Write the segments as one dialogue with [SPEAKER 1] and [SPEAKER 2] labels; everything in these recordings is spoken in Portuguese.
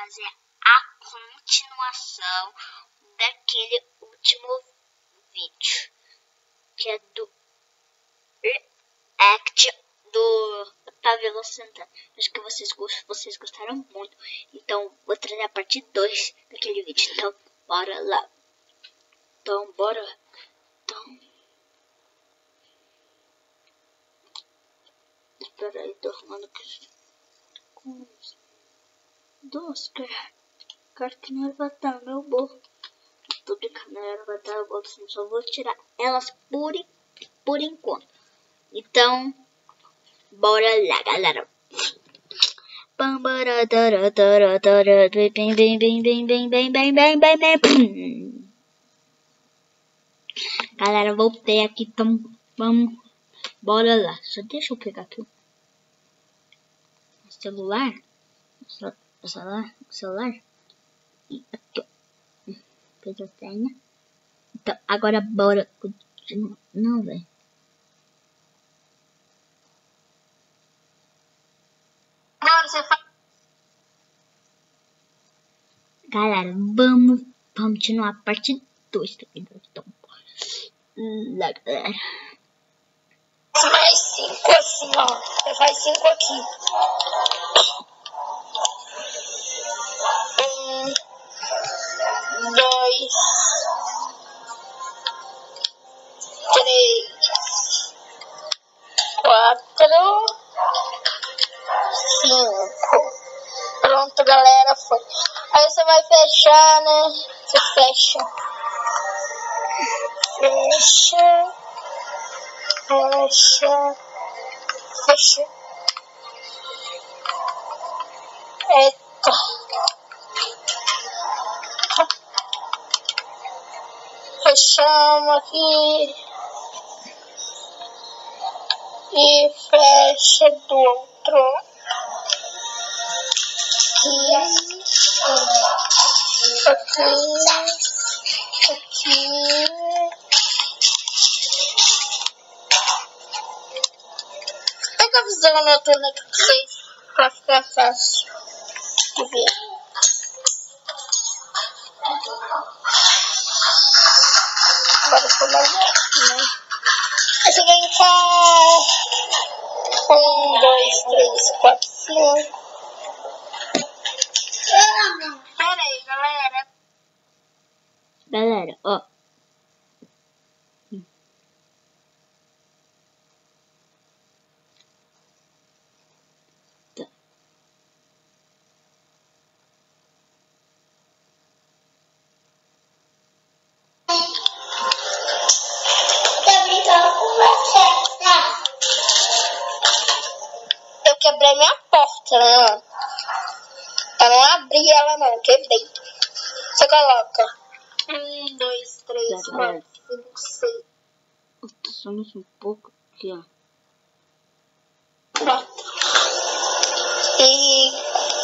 [SPEAKER 1] fazer a continuação daquele último vídeo, que é do React do Pavelo Santana. Acho que vocês gostaram muito, então vou trazer a parte 2 daquele vídeo. Então bora lá. Espera aí, tô arrumando aqui. Doce, cara, que não era pra estar no meu bolo. Tô brincando, não era pra estar no bolo, só vou tirar elas por enquanto. Então, bora lá, galera. Galera, voltei aqui, então vamos, bora lá. Só deixa eu pegar aqui o celular. E aqui, ó. Fez a senha. Então, agora bora continuar. Não, velho. Galera, vamos continuar a parte 2 do vídeo. Então, lá, galera.
[SPEAKER 2] Mais 5 assim, ó. Você faz 5 aqui. 1, 2, 3, 4, 5. Pronto, galera, foi. Aí você vai fechar, né? Você fecha. Fecha. Eita. Fechamos aqui. E fecha do outro. Aqui. Pega a visão noturna de vocês pra ficar fácil de ver. Agora foi mais alto, né? Aí você vem cá. 1, 2, 3, 4, 5. Pera aí, galera.
[SPEAKER 1] Galera, ó. Tá.
[SPEAKER 2] Eu quebrei minha porta, né? Eu não abri ela não, quebrei. Você coloca 1, 2, 3, 4, 5, 6.
[SPEAKER 1] Eu tô só mais um pouco aqui, ó.
[SPEAKER 2] Pronto. E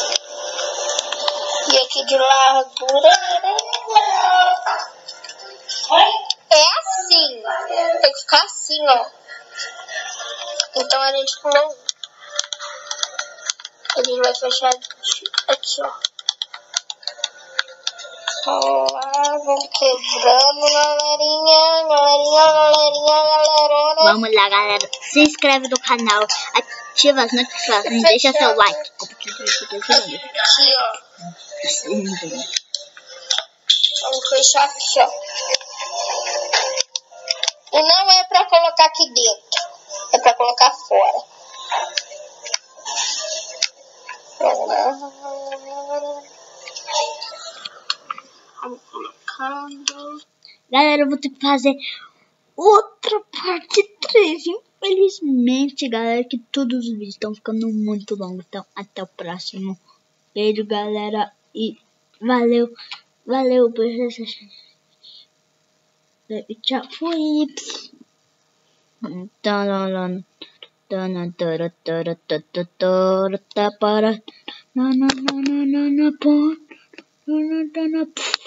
[SPEAKER 2] aqui de largura é assim. Tem que ficar assim, ó. Então a gente pulou. A gente vai fechar aqui, ó. Vamos lá, vamos quebrando, galerona.
[SPEAKER 1] Vamos lá, galera. Se inscreve no canal, ativa as notificações, deixa seu like.
[SPEAKER 2] Aqui, ó. Vamos fechar aqui, ó. E não é pra colocar aqui dentro. É pra colocar fora. Vamos colocando.
[SPEAKER 1] Galera, eu vou ter que fazer outra parte 3. Infelizmente, galera, que todos os vídeos estão ficando muito longos. Então, até o próximo. Beijo, galera. E valeu. Tchau. Fui. Para